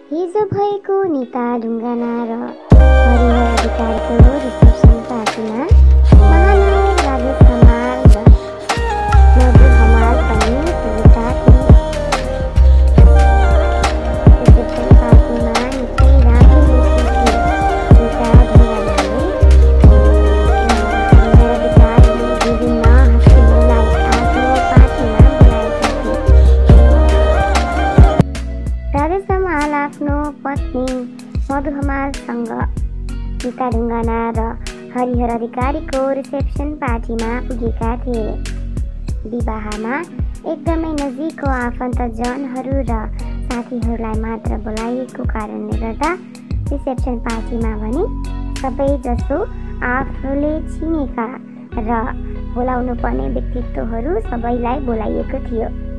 हिजो भएको निता ढुङ्गाना र हरिहर अधिकारीको रिसेप्सन पार्टीमा महानायक राजेश हमाल र मधु हमाल पनि पुगेका थिए। रिसेप्सन पार्टीमा निकै राम्रो देखिन्थ्यो। निता ढुङ्गानाले हरिहर अधिकारीले विभिन्न हस्तीहरूलाई आफ्नो पार्टीमा बोलाएका थिए। राजेश हमाल आफ्नो पत्नी मधु हमालसँग निता ढुङ्गाना र हरिहर अधिकारीको रिसेप्सन पार्टीमा पुगेका थिए। विवाहमा एकदमै नजिकको आफन्तजनहरू र साथीहरूलाई मात्र बोलाइएको कारणले गर्दा रिसेप्सन पार्टीमा भने सबैजसो आफूले चिनेका र बोलाउनु पर्ने व्यक्तित्वहरू सबैलाई बोलाइएको थियो।